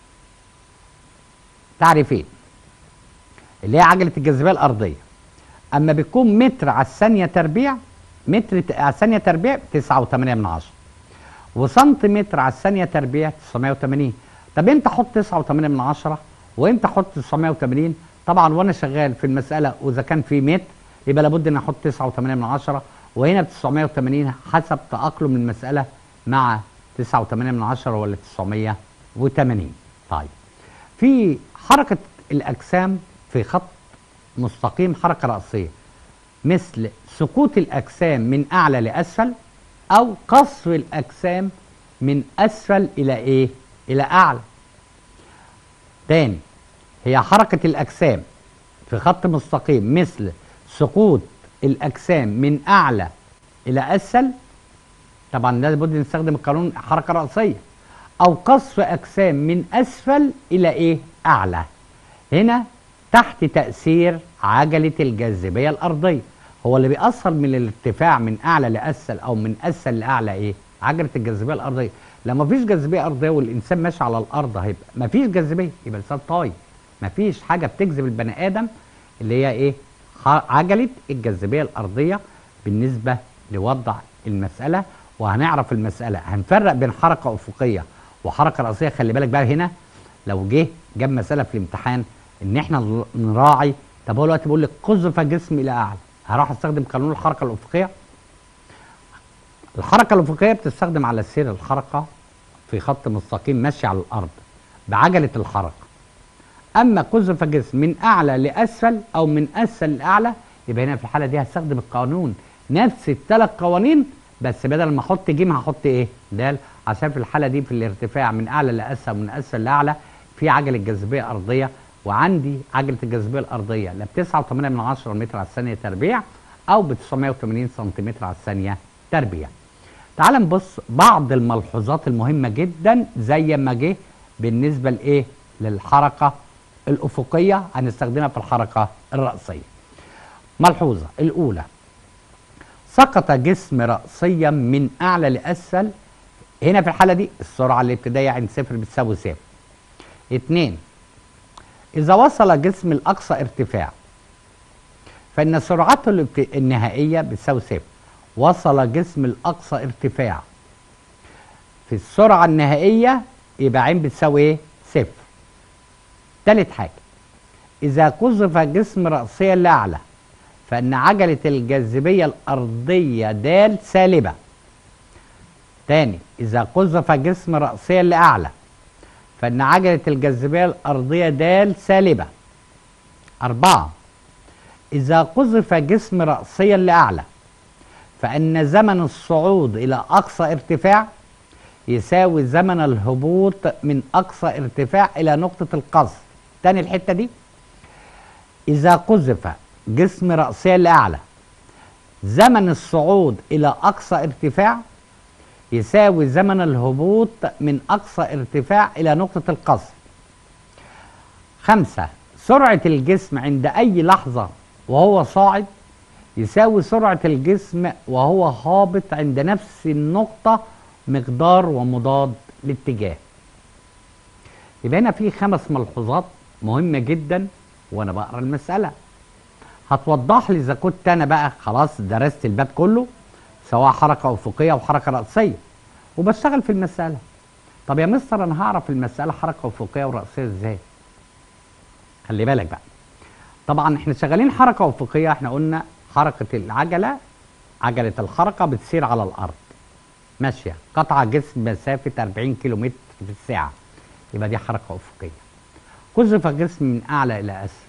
تعريفين، اللي هي عجله الجاذبيه الارضيه. اما بتكون متر على الثانيه تربيع، متر على الثانيه تربيع تسعة وتمانية من عشرة، وسنتيمتر على الثانيه تربيع تسعمائة وثمانين. طب امتى احط تسعة وتمانية من عشرة وامتى احط تسعمائة وثمانين؟ طبعا وانا شغال في المساله واذا كان في متر يبقى لابد ان احط تسعة وتمانية من عشرة، وهنا ب تسعمائة وثمانين حسب تاقلم المساله مع تسعة وتمانية من عشرة ولا تسعمائة وثمانين. طيب، في حركه الاجسام في خط مستقيم حركه رأسيه، مثل سقوط الاجسام من اعلى لاسفل او قصر الاجسام من اسفل الى ايه؟ الى اعلى. تاني، هي حركه الاجسام في خط مستقيم مثل سقوط الاجسام من اعلى الى اسفل، طبعا لابد نستخدم القانون حركه رأسيه، او قصر اجسام من اسفل الى ايه؟ اعلى. هنا تحت تأثير عجلة الجاذبية الأرضية. هو اللي بيأثر من الارتفاع من أعلى لأسفل أو من أسفل لأعلى إيه؟ عجلة الجاذبية الأرضية. لما مفيش جاذبية أرضية والإنسان ماشي على الأرض هيبقى مفيش جاذبية، يبقى الإنسان طاير. مفيش حاجة بتجذب البني آدم اللي هي إيه؟ عجلة الجاذبية الأرضية بالنسبة لوضع المسألة. وهنعرف المسألة، هنفرق بين حركة أفقية وحركة رأسية. خلي بالك بقى هنا لو جه جاب مسألة في الامتحان ان احنا نراعي. طب هو دلوقتي بيقول لك قذف جسم الى اعلى، هروح استخدم قانون الحركه الافقيه. الحركه الافقيه بتستخدم على سير الحركه في خط مستقيم ماشي على الارض بعجله الحركه. اما قذف جسم من اعلى لاسفل او من اسفل لاعلى، يبقى هنا في الحاله دي هستخدم القانون نفس الثلاث قوانين، بس بدل ما احط جيم هحط ايه؟ دال، عشان في الحاله دي في الارتفاع من اعلى لاسفل ومن اسفل لاعلى في عجله جاذبيه ارضيه، وعندي عجله الجاذبيه الارضيه لا ب تسعة وثمانية من عشرة متر على الثانيه تربيع او ب تسعمائة وثمانين سنتيمتر على الثانيه تربيع. تعال نبص بعض الملحوظات المهمه جدا زي ما جه بالنسبه لايه؟ للحركه الافقيه هنستخدمها في الحركه الرأسيه. ملحوظه الاولى، سقط جسم رأسيا من اعلى لاسفل. هنا في الحاله دي السرعه الابتدائيه عند صفر بتساوي صفر. اتنين، إذا وصل جسم الأقصى ارتفاع فإن سرعته النهائية بتساوي صفر. وصل جسم الأقصى ارتفاع في السرعة النهائية يبقى عين بتساوي إيه؟ صفر. تالت حاجة، إذا قذف جسم رأسيا لأعلى فإن عجلة الجاذبية الأرضية د سالبة. تاني، إذا قذف جسم رأسيا لأعلى فإن عجلة الجاذبية الأرضية د سالبة. أربعة، إذا قذف جسم رأسيا لأعلى فإن زمن الصعود إلى أقصى ارتفاع يساوي زمن الهبوط من أقصى ارتفاع إلى نقطة القذف. تاني الحتة دي، إذا قذف جسم رأسيا لأعلى زمن الصعود إلى أقصى ارتفاع يساوي زمن الهبوط من أقصى ارتفاع إلى نقطة القذف. خمسة، سرعة الجسم عند أي لحظة وهو صاعد يساوي سرعة الجسم وهو هابط عند نفس النقطة مقدار ومضاد الاتجاه. يبقى هنا في خمس ملحوظات مهمة جدا وأنا بقرأ المسألة، هتوضح لي إذا كنت أنا بقى خلاص درست الباب كله سواء حركة أفقية أو حركة رأسية وبشتغل في المسألة. طب يا مستر أنا هعرف المسألة حركة أفقية ورأسية إزاي؟ خلي بالك بقى، طبعا احنا شغالين حركة أفقية، احنا قلنا حركة العجلة، عجلة الحركة بتسير على الأرض ماشية قطع جسم مسافة أربعين كيلو متر في الساعة، يبقى دي حركة أفقية. قذف جسم من أعلى إلى أسفل،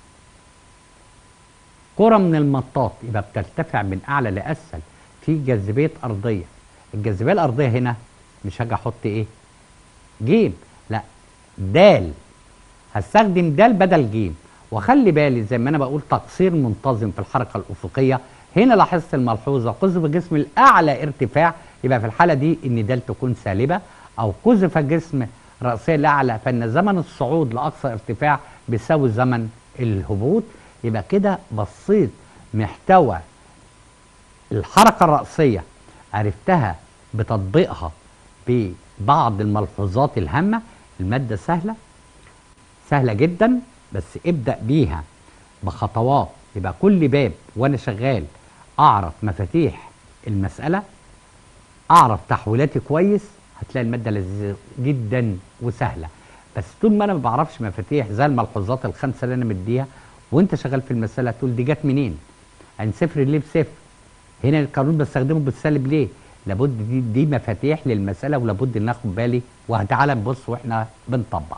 كرة من المطاط يبقى بترتفع من أعلى لأسفل في جاذبية أرضية. الجاذبية الأرضية هنا مش هاجي أحط إيه؟ جيم، لا دال، هستخدم دال بدل جيم. وخلي بالي زي ما أنا بقول تقصير منتظم في الحركة الأفقية، هنا لاحظت الملحوظة قذف جسم الأعلى ارتفاع، يبقى في الحالة دي إن دال تكون سالبة، أو قذف جسم رأسيا لأعلى فإن زمن الصعود لأقصى ارتفاع بيساوي زمن الهبوط. يبقى كده بصيت محتوى الحركة الرأسية عرفتها بتطبيقها ببعض الملحوظات الهامة. المادة سهلة سهلة جدا، بس ابدأ بيها بخطوات، يبقى كل باب وانا شغال اعرف مفاتيح المسألة، اعرف تحويلاتي كويس، هتلاقي المادة لذيذة جدا وسهلة. بس طول ما انا ما بعرفش مفاتيح زي الملحوظات الخمسة اللي انا مديها وانت شغال في المسألة تقول دي جت منين؟ عن صفر ليه بصفر؟ هنا القانون بستخدمه بالسالب ليه؟ لابد دي, دي مفاتيح للمسألة ولابد ان اخد بالي. وتعالى نبص واحنا بنطبق.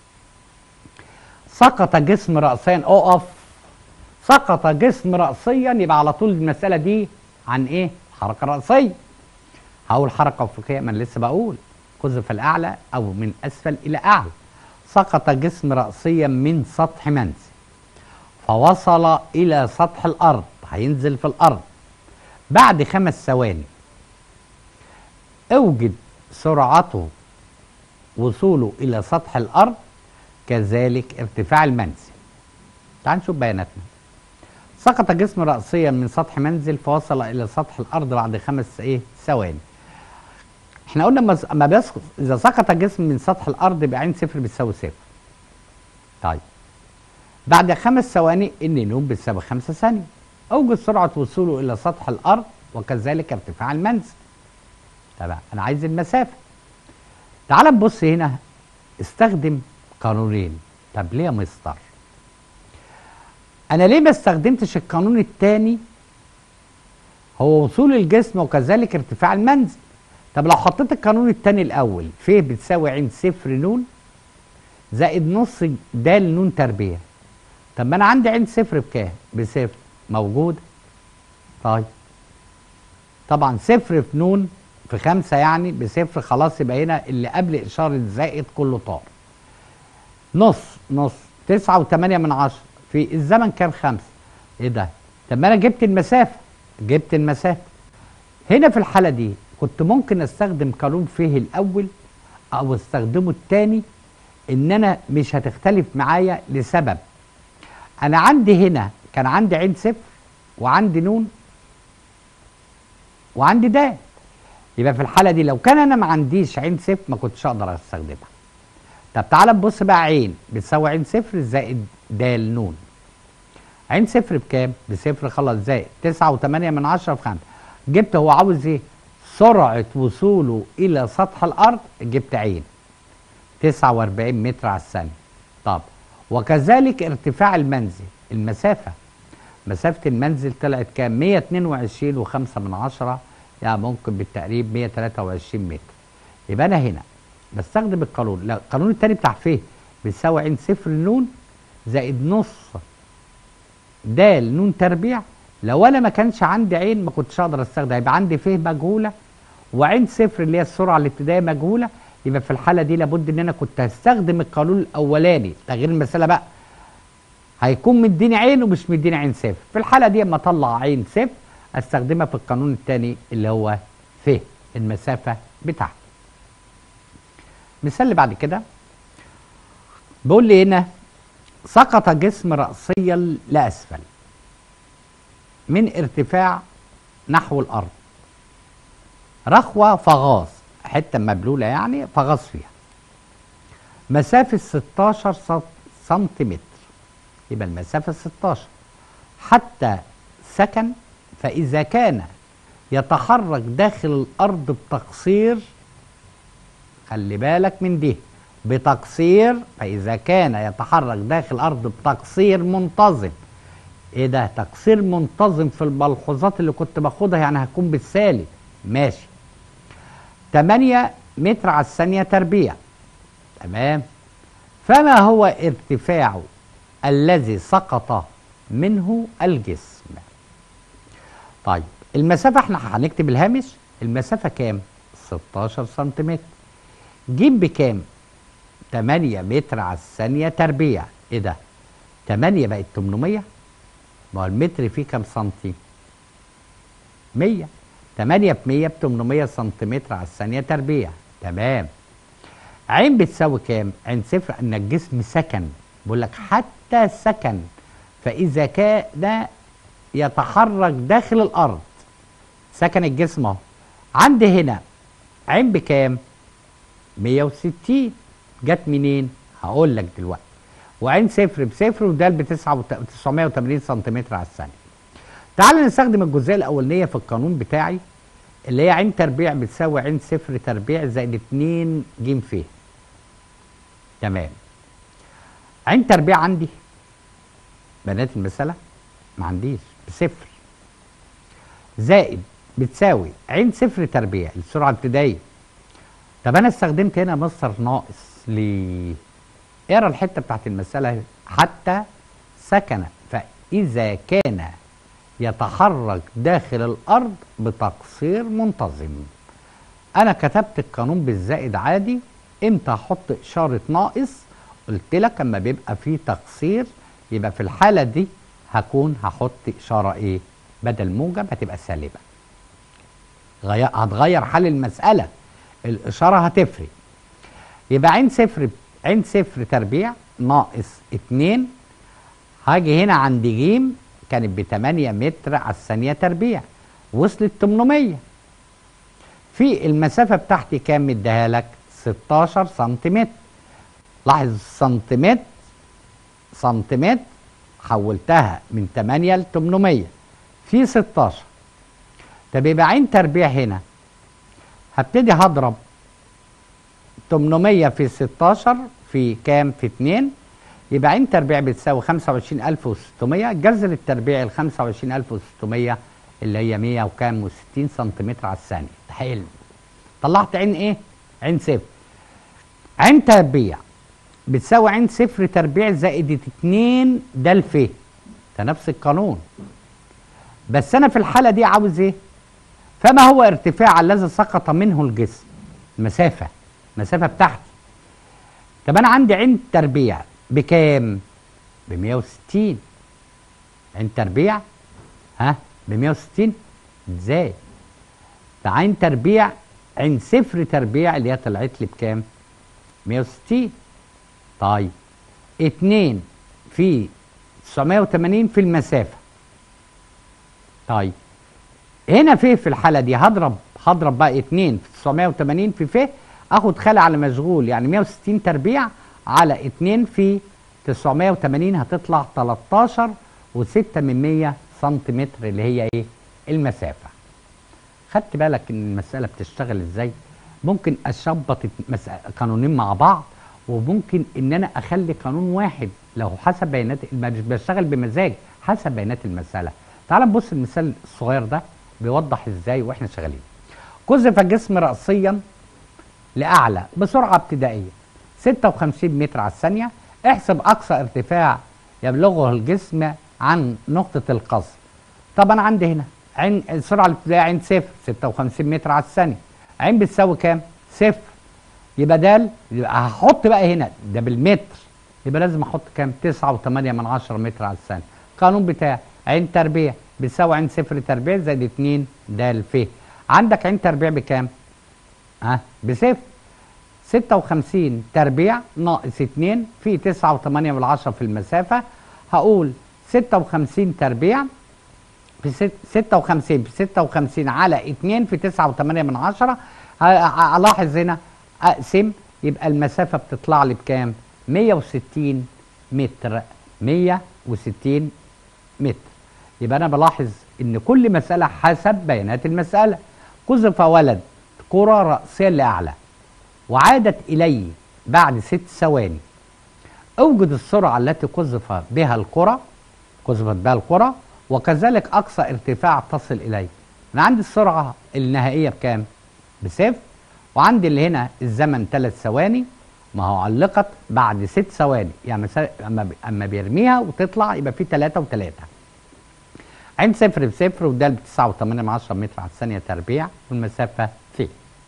سقط جسم رأسيا، اقف. سقط جسم رأسيا يبقى على طول المسألة دي عن ايه؟ حركة رأسية. هقول حركة أفقية، ما انا لسه بقول قذف الأعلى أو من أسفل إلى أعلى. سقط جسم رأسيا من سطح منزل فوصل إلى سطح الأرض، هينزل في الأرض بعد خمس ثواني. اوجد سرعته وصوله إلى سطح الأرض كذلك ارتفاع المنزل. تعال نشوف بياناتنا. سقط جسم رأسيا من سطح منزل فوصل إلى سطح الأرض بعد خمس إيه ثواني. احنا قلنا اما بيسقط، إذا سقط جسم من سطح الأرض يبقى عين صفر بتساوي صفر. طيب بعد خمس ثواني ان نون بتساوي خمسة ثانية. اوجد سرعة وصوله إلى سطح الأرض وكذلك ارتفاع المنزل. طبعا أنا عايز المسافة. تعال نبص هنا، استخدم قانونين. طب ليه يا مستر؟ أنا ليه ما استخدمتش القانون الثاني؟ هو وصول الجسم وكذلك ارتفاع المنزل. طب لو حطيت القانون الثاني الأول، ف بتساوي عين صفر نون زائد نص د نون تربيع. طب ما أنا عندي عين صفر بكام؟ بصفر موجودة. طيب طبعا صفر في نون في خمسة يعني بصفر، خلاص يبقى هنا اللي قبل إشارة زائد كله طار. نص نص تسعة وثمانية من عشرة في الزمن كام؟ خمسة. ايه ده؟ طب ما انا جبت المسافة، جبت المسافة. هنا في الحالة دي كنت ممكن استخدم قانون فيه الأول أو استخدمه الثاني، إن أنا مش هتختلف معايا لسبب. أنا عندي هنا كان عندي عين صفر وعندي نون وعندي د. يبقى في الحالة دي لو كان أنا ما عنديش عين صفر ما كنتش أقدر أستخدمها. طب تعالى نبص بقى، عين بتساوي عين صفر زائد د نون. عين صفر بكام؟ بصفر، خلاص زائد تسعة وثمانية من عشرة في خمسة. جبت هو عاوز ايه؟ سرعة وصوله إلى سطح الأرض، جبت عين تسعة وأربعين متر على الثانية. طب وكذلك ارتفاع المنزل، المسافة، مسافة المنزل طلعت كام؟ مية واتنين وعشرين وخمسة من عشرة، يعني ممكن بالتقريب مية وتلاتة وعشرين متر. يبقى أنا هنا بستخدم القانون، لا القانون التاني بتاع فيه بيساوي عين صفر نون زائد نص د نون تربيع لو انا ما كانش عندي عين ما كنتش اقدر استخدم، يبقى عندي ف مجهوله وعين صفر اللي هي السرعه الابتدائيه مجهوله، يبقى في الحاله دي لابد ان انا كنت هستخدم القانون الاولاني تغيير المساله بقى، هيكون مديني عين ومش مديني عين صفر. في الحاله دي اما اطلع عين صفر استخدمها في القانون الثاني اللي هو ف المسافه بتاعتي. المثال اللي بعد كده بيقول لي هنا سقط جسم رأسيا لأسفل من ارتفاع نحو الأرض رخوة فغاص، حتة مبلولة يعني فغاص فيها، مسافة ستاشر سنتيمتر، يبقى المسافة ستاشر، حتى سكن، فإذا كان يتحرك داخل الأرض بتقصير، خلي بالك من دي، بتقصير، فإذا كان يتحرك داخل الأرض بتقصير منتظم. إيه ده؟ تقصير منتظم في الملحوظات اللي كنت باخدها يعني هتكون بالسالب، ماشي. تمانية متر على الثانية تربيع، تمام. فما هو ارتفاعه الذي سقط منه الجسم؟ طيب المسافة احنا هنكتب الهامش، المسافة كام؟ ستاشر سنتيمتر. جيب بكام؟ تمانية متر على الثانية تربيع. ايه ده؟ تمانية بقت تمنمية؟ ما هو المتر فيه كام سنتي؟ مية. تمانية في مية ب تمنمية سنتيمتر على الثانية تربيع، تمام. عين بتساوي كام؟ عين صفر ان الجسم سكن، بقول لك حتى سكن، فإذا كان يتحرك داخل الأرض، سكن الجسم اهو. عندي هنا عين بكام؟ مية وستين، جت منين؟ هقول لك دلوقتي. وعين صفر بصفر وده ب تسعمية وتمانين سنتيمتر على الثانية. تعال نستخدم الجزئية الأولانية في القانون بتاعي اللي هي عين تربيع بتساوي عين صفر تربيع زائد اتنين ج ف. تمام. عين تربيع عندي بنات المسألة ما عنديش، بصفر، زائد بتساوي عين صفر تربيع السرعة الابتدائية. طب أنا استخدمت هنا مصدر ناقص ليه؟ اقرا الحتة بتاعت المسألة، حتى سكن، فإذا كان يتحرك داخل الأرض بتقصير منتظم. أنا كتبت القانون بالزائد عادي، إمتى أحط إشارة ناقص؟ قلت لك أما بيبقى فيه تقصير، يبقى في الحالة دي هكون هحط إشارة إيه؟ بدل موجب هتبقى سالبة. غير هتغير حل المسألة، الإشارة هتفرق. يبقى عين صفر عين صفر تربيع ناقص اتنين، هاجي هنا عند ج كانت ب تمانية متر على الثانية تربيع، وصلت تمنمية. في المسافة بتاعتي كام مديها لك؟ ستاشر سنتيمتر. لاحظ سنتيمتر سنتيمتر حولتها من تمانية ل تمنمية في ستاشر. طب يبقى عين تربيع هنا هبتدي هضرب تمنمية في ستاشر في كام؟ في اتنين، يبقى عين تربيع بتساوي خمسة وعشرين ألف وستمية، جذر التربيع ال خمسة وعشرين ألف وستمية اللي هي مية وكام وستين سنتيمتر على الثانية. حلو. طلعت عين ايه؟ عين صفر. عين تربيع بتساوي عين صفر تربيع زائد اتنين ده الف، ده نفس القانون. بس انا في الحالة دي عاوز ايه؟ فما هو ارتفاع الذي سقط منه الجسم؟ المسافة، المسافة بتاعتي. طب انا عندي عين تربيع بكام؟ ب مية وستين. عين تربيع ها ب مية وستين ازاي؟ ده عين تربيع عين صفر تربيع اللي هي طلعت لي بكام؟ مية وستين. طيب اتنين في تسعمية وتمانين في المسافة. طيب هنا في في الحالة دي هضرب هضرب بقى اتنين في تسعمية وتمانين في ف، اخد خالي على مشغول، يعني مية وستين تربيع على اتنين في تسعمية وتمانين هتطلع تلتاشر وستة من مية سنتيمتر اللي هي ايه؟ المسافة. خدت بالك ان المسألة بتشتغل ازاي؟ ممكن اشبط قانونين مع بعض، وممكن ان انا اخلي قانون واحد لو حسب بيانات، مش بشتغل بمزاج، حسب بيانات المسألة. تعال نبص المثال الصغير ده بيوضح ازاي واحنا شغالين. قذف الجسم رأسيا لأعلى بسرعة ابتدائية ستة وخمسين متر على الثانية، احسب أقصى ارتفاع يبلغه الجسم عن نقطة القذف. طب انا عندي هنا عين السرعه الابتدائيه عين صفر ستة وخمسين متر على الثانيه، عين بتساوي كام؟ صفر. يبقى دال، يبقى هحط بقى هنا ده بالمتر، يبقى لازم احط كام؟ تسعة وثمانية من عشرة متر على الثانيه. القانون بتاعي عين تربيع بتساوي عين صفر تربيع زائد اتنين د ف. عندك عين تربيع بكام؟ ها؟ بصفر. ستة وخمسين تربيع ناقص اتنين في تسعة وثمانية من عشرة في المسافه. هقول ستة وخمسين تربيع في ستة وخمسين في ستة وخمسين على اتنين في تسعة وثمانية من عشرة. هلاحظ هنا اقسم، يبقى المسافه بتطلع لي بكام؟ مية وستين متر. مية وستين متر. يبقى انا بلاحظ ان كل مساله حسب بيانات المساله. قذف ولد كره راسيا لاعلى وعادت الي بعد ست ثواني. اوجد السرعه التي قذف بها الكره قذفت بها الكره وكذلك اقصى ارتفاع تصل اليه. انا عندي السرعه النهائيه بكام؟ بصفر. وعندي اللي هنا الزمن ثلاث ثواني، ما هو علقت بعد ست ثواني، يعني اما اما بيرميها وتطلع يبقى في ثلاثة وثلاثة. عين صفر بصفر وده ب تسعة وثمانية من عشرة متر على الثانيه تربيع والمسافه في.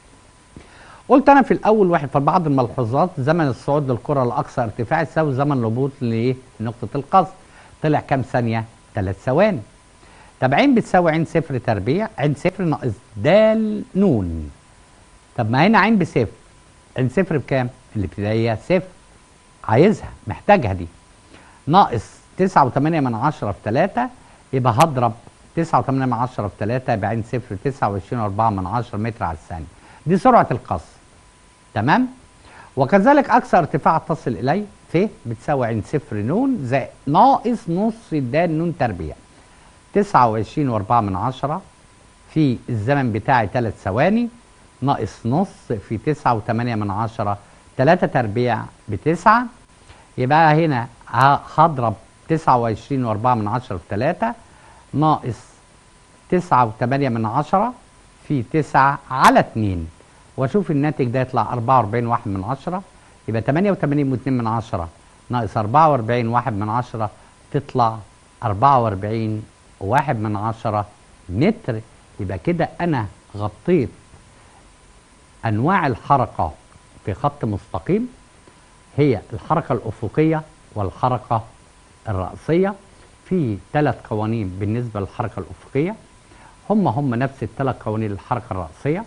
قلت انا في الاول واحد في بعض الملحوظات زمن الصعود للكره لاقصى ارتفاع يساوي زمن الهبوط لنقطه القصف. طلع كام ثانيه؟ ثلاث ثواني. طب عين بتساوي عين صفر تربيع، عين صفر ناقص د ن. طب ما هنا عين بصفر، عين صفر بكام؟ الابتدائيه صفر، عايزها محتاجها دي، ناقص تسعة وثمانية من عشرة في ثلاثة، يبقى هضرب تسعة وثمانية من عشرة في ثلاثة يبقى عين صفر تسعة وعشرين وأربعة من عشرة متر على الثانيه. دي سرعه القصف. تمام؟ وكذلك اقصى ارتفاع تصل اليه ف بتساوي عين صفر ن زائد ناقص نص د ن تربيع. تسعة وعشرين وأربعة من عشرة في الزمن بتاعي ثلاث ثواني ناقص نص في تسعة وثمانية من عشرة، ثلاثة تربيع بتسعة. يبقى هنا هضرب تسعة وعشرين وأربعة من عشرة في ثلاثة ناقص تسعة وثمانية من عشرة في تسعة على اتنين، واشوف الناتج ده يطلع أربعة وأربعين واحد من عشرة. يبقى ثمانية وثمانين واتنين من عشرة ناقص أربعة وأربعين واحد من عشرة تطلع أربعة وأربعين واحد من عشرة متر. يبقى كده انا غطيت انواع الحركه في خط مستقيم، هي الحركه الافقيه والحركه الرأسيه. في ثلاث قوانين بالنسبه للحركه الافقيه، هم هم نفس الثلاث قوانين للحركه الرأسيه.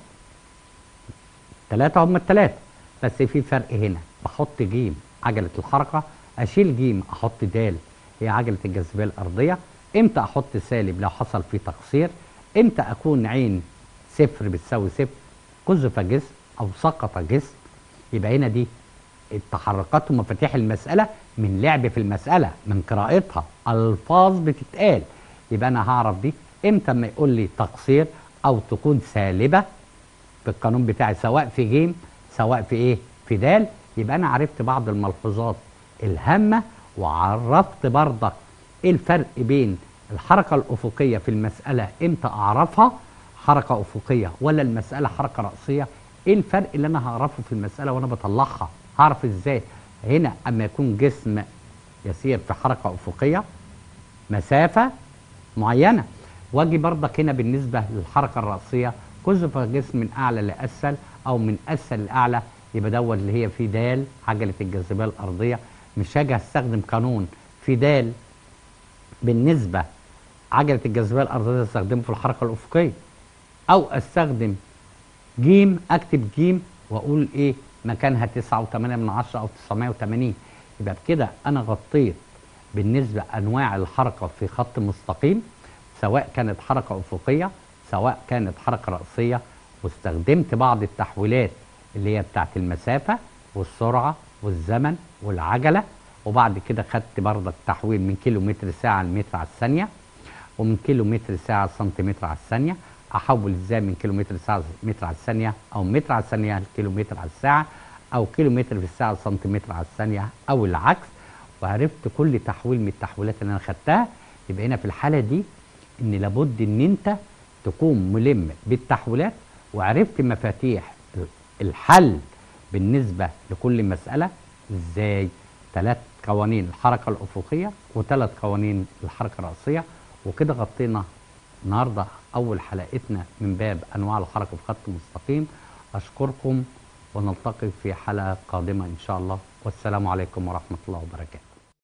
ثلاثه هم الثلاثه، بس في فرق هنا. بحط ج عجله الحركه، اشيل ج احط د هي عجله الجاذبيه الارضيه. امتى احط سالب؟ لو حصل فيه تقصير. امتى اكون عين صفر بتساوي صفر؟ قذف جسم او سقط جسم. يبقى هنا دي التحركات ومفاتيح المساله من لعب في المساله، من قراءتها، الفاظ بتتقال. يبقى انا هعرف دي امتى اما يقول لي تقصير او تكون سالبه في القانون بتاعي، سواء في ج سواء في ايه؟ في د. يبقى انا عرفت بعض الملحوظات الهامه، وعرفت برضك ايه الفرق بين الحركه الافقيه في المساله، امتى اعرفها حركه افقيه ولا المساله حركه راسيه. ايه الفرق اللي انا هعرفه في المساله وانا بطلعها؟ هعرف ازاي؟ هنا اما يكون جسم يسير في حركه افقيه مسافه معينه، واجي برضك هنا بالنسبه للحركه الراسيه قذف جسم من اعلى لاسفل او من اسفل لاعلى، يبقى دوت اللي هي في د عجله الجاذبيه الارضيه. مش هاجي استخدم قانون في د بالنسبه عجله الجاذبيه الارضيه استخدمه في الحركه الافقيه، او استخدم ج اكتب ج واقول ايه مكانها تسعة وثمانية من عشرة او تسعمائة وثمانين. يبقى بكده انا غطيت بالنسبه انواع الحركه في خط مستقيم، سواء كانت حركه افقيه سواء كانت حركه راسيه، واستخدمت بعض التحويلات اللي هي بتاعت المسافه والسرعه والزمن والعجله. وبعد كده خدت برضك تحويل من كيلو متر ساعه لمتر على الثانيه، ومن كيلو متر ساعه سنتيمتر على الثانيه. احول ازاي من كيلو متر ساعه متر على الثانيه، او متر على الثانيه لكيلو متر على الساعه، او كيلو متر في الساعه سنتيمتر على الثانيه، او العكس. وعرفت كل تحويل من التحويلات اللي انا خدتها. يبقى هنا في الحاله دي ان لابد ان انت تكون ملم بالتحويلات، وعرفت مفاتيح الحل بالنسبه لكل مساله ازاي. ثلاث قوانين الحركه الافقيه وثلاث قوانين الحركه الراسيه، وكده غطينا النهارده اول حلقتنا من باب انواع الحركه في خط مستقيم. اشكركم ونلتقي في حلقه قادمه ان شاء الله، والسلام عليكم ورحمه الله وبركاته.